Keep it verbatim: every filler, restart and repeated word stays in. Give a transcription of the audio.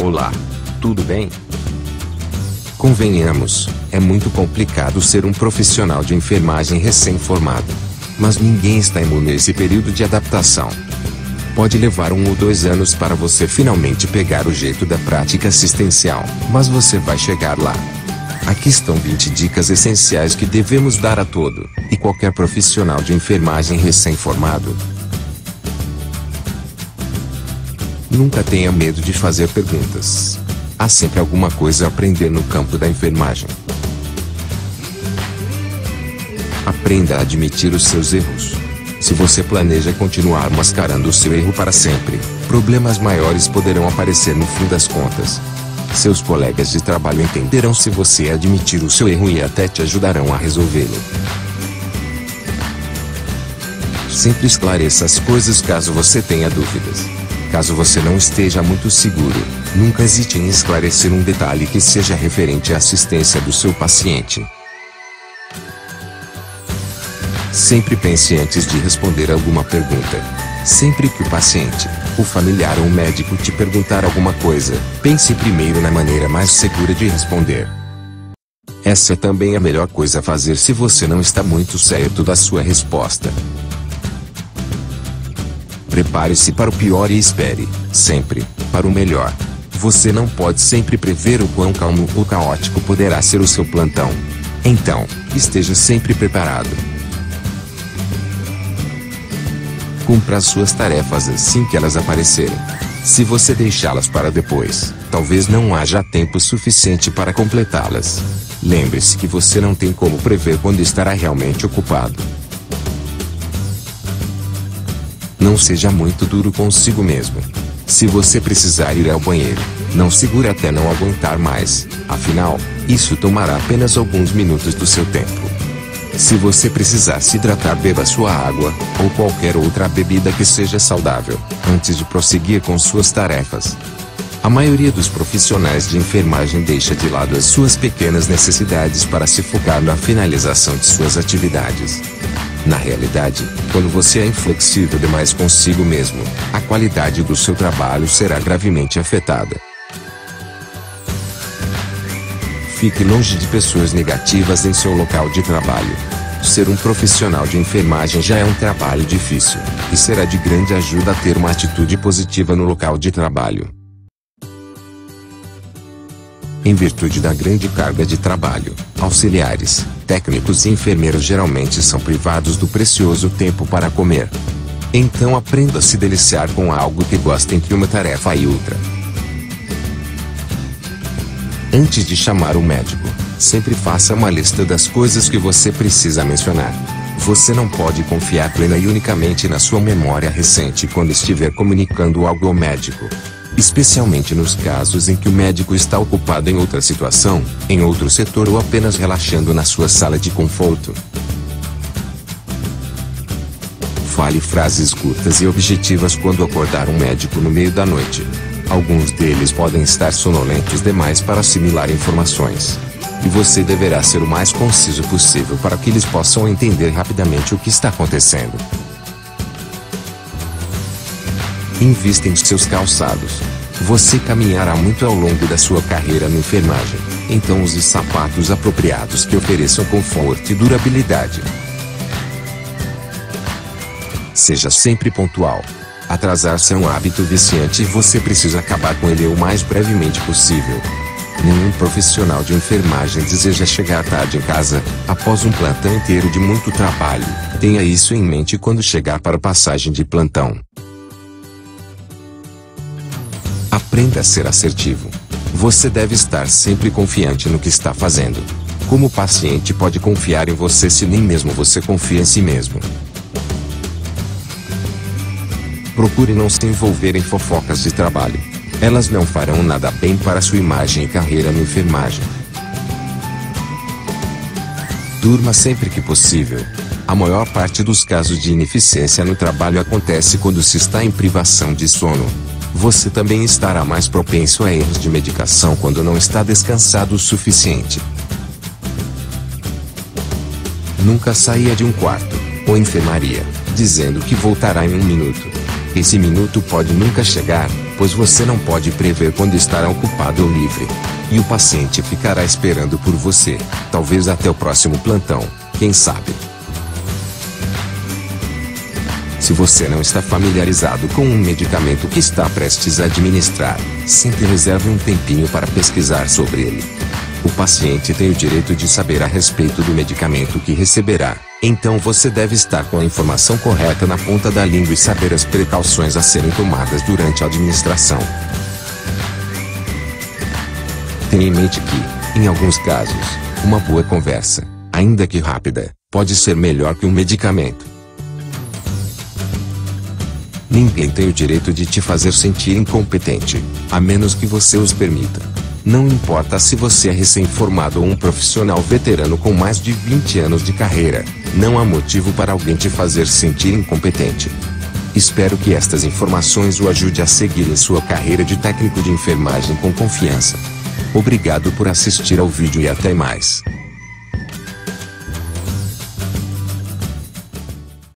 Olá. Tudo bem? Convenhamos, é muito complicado ser um profissional de enfermagem recém-formado. Mas ninguém está imune a esse período de adaptação. Pode levar um ou dois anos para você finalmente pegar o jeito da prática assistencial, mas você vai chegar lá. Aqui estão vinte dicas essenciais que devemos dar a todo e qualquer profissional de enfermagem recém-formado. Nunca tenha medo de fazer perguntas. Há sempre alguma coisa a aprender no campo da enfermagem. Aprenda a admitir os seus erros. Se você planeja continuar mascarando o seu erro para sempre, problemas maiores poderão aparecer no fim das contas. Seus colegas de trabalho entenderão se você admitir o seu erro e até te ajudarão a resolvê-lo. Sempre esclareça as coisas caso você tenha dúvidas. Caso você não esteja muito seguro, nunca hesite em esclarecer um detalhe que seja referente à assistência do seu paciente. Sempre pense antes de responder alguma pergunta. Sempre que o paciente, o familiar ou o médico te perguntar alguma coisa, pense primeiro na maneira mais segura de responder. Essa é também a melhor coisa a fazer se você não está muito certo da sua resposta. Prepare-se para o pior e espere, sempre, para o melhor. Você não pode sempre prever o quão calmo ou caótico poderá ser o seu plantão. Então, esteja sempre preparado. Cumpra as suas tarefas assim que elas aparecerem. Se você deixá-las para depois, talvez não haja tempo suficiente para completá-las. Lembre-se que você não tem como prever quando estará realmente ocupado. Não seja muito duro consigo mesmo. Se você precisar ir ao banheiro, não segure até não aguentar mais. Afinal, isso tomará apenas alguns minutos do seu tempo. Se você precisar se hidratar, beba sua água, ou qualquer outra bebida que seja saudável, antes de prosseguir com suas tarefas. A maioria dos profissionais de enfermagem deixa de lado as suas pequenas necessidades para se focar na finalização de suas atividades. Na realidade, quando você é inflexível demais consigo mesmo, a qualidade do seu trabalho será gravemente afetada. Fique longe de pessoas negativas em seu local de trabalho. Ser um profissional de enfermagem já é um trabalho difícil, e será de grande ajuda ter uma atitude positiva no local de trabalho. Em virtude da grande carga de trabalho, auxiliares, técnicos e enfermeiros geralmente são privados do precioso tempo para comer. Então aprenda a se deliciar com algo que gosta entre uma tarefa e outra. Antes de chamar o médico, sempre faça uma lista das coisas que você precisa mencionar. Você não pode confiar plena e unicamente na sua memória recente quando estiver comunicando algo ao médico. Especialmente nos casos em que o médico está ocupado em outra situação, em outro setor ou apenas relaxando na sua sala de conforto. Fale frases curtas e objetivas quando acordar um médico no meio da noite. Alguns deles podem estar sonolentos demais para assimilar informações. E você deverá ser o mais conciso possível para que eles possam entender rapidamente o que está acontecendo. Invista em seus calçados. Você caminhará muito ao longo da sua carreira na enfermagem, então use sapatos apropriados que ofereçam conforto e durabilidade. Seja sempre pontual. Atrasar-se é um hábito viciante e você precisa acabar com ele o mais brevemente possível. Nenhum profissional de enfermagem deseja chegar tarde em casa, após um plantão inteiro de muito trabalho. Tenha isso em mente quando chegar para a passagem de plantão. Aprenda a ser assertivo. Você deve estar sempre confiante no que está fazendo. Como o paciente pode confiar em você se nem mesmo você confia em si mesmo? Procure não se envolver em fofocas de trabalho. Elas não farão nada bem para sua imagem e carreira na enfermagem. Durma sempre que possível. A maior parte dos casos de ineficiência no trabalho acontece quando se está em privação de sono. Você também estará mais propenso a erros de medicação quando não está descansado o suficiente. Nunca saia de um quarto, ou enfermaria, dizendo que voltará em um minuto. Esse minuto pode nunca chegar, pois você não pode prever quando estará ocupado ou livre. E o paciente ficará esperando por você, talvez até o próximo plantão, quem sabe. Se você não está familiarizado com um medicamento que está prestes a administrar, sempre reserve um tempinho para pesquisar sobre ele. O paciente tem o direito de saber a respeito do medicamento que receberá, então você deve estar com a informação correta na ponta da língua e saber as precauções a serem tomadas durante a administração. Tenha em mente que, em alguns casos, uma boa conversa, ainda que rápida, pode ser melhor que um medicamento. Ninguém tem o direito de te fazer sentir incompetente, a menos que você os permita. Não importa se você é recém-formado ou um profissional veterano com mais de vinte anos de carreira, não há motivo para alguém te fazer sentir incompetente. Espero que estas informações o ajude a seguir em sua carreira de técnico de enfermagem com confiança. Obrigado por assistir ao vídeo e até mais.